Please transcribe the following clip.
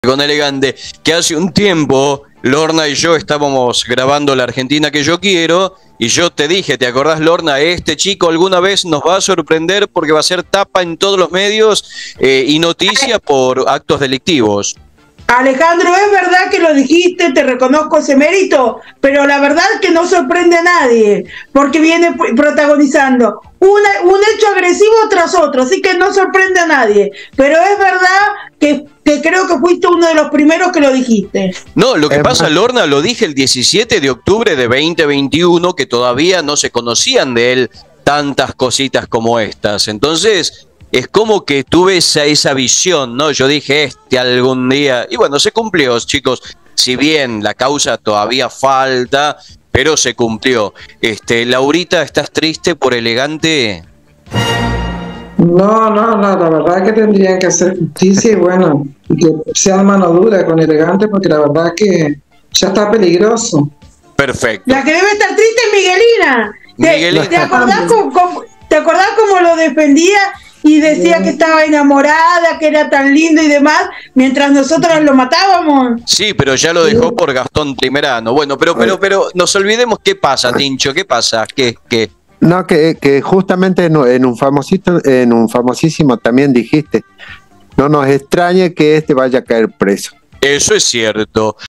con Elegante, que hace un tiempo Lorna y yo estábamos grabando La Argentina que yo quiero, y yo te dije, ¿te acordás, Lorna? Este chico alguna vez nos va a sorprender porque va a ser tapa en todos los medios y noticia por actos delictivos. Alejandro, es verdad que lo dijiste, te reconozco ese mérito, pero la verdad es que no sorprende a nadie, porque viene protagonizando un hecho agresivo tras otro, así que no sorprende a nadie, pero es verdad que creo que fuiste uno de los primeros que lo dijiste. No, lo que pasa, Lorna, lo dije el 17 de octubre de 2021, que todavía no se conocían de él tantas cositas como estas, entonces es como que tuve esa visión, ¿no? Yo dije, algún día, y bueno, se cumplió, chicos, si bien la causa todavía falta, pero se cumplió. Laurita, ¿estás triste por Elegante? No, la verdad que tendrían que hacer justicia y bueno, que sean mano dura con Elegante, porque la verdad que ya está peligroso. Perfecto. La que debe estar triste es Miguelina. Miguelina. ¿Te acordás cómo lo defendía? Y decía que estaba enamorada, que era tan lindo y demás, mientras nosotros lo matábamos. Sí, pero ya lo dejó por Gastón Primerano. Bueno, pero nos olvidemos qué pasa, Tincho, ¿qué pasa? ¿Qué? No, que justamente en un famosísimo también dijiste, no nos extrañe que vaya a caer preso. Eso es cierto.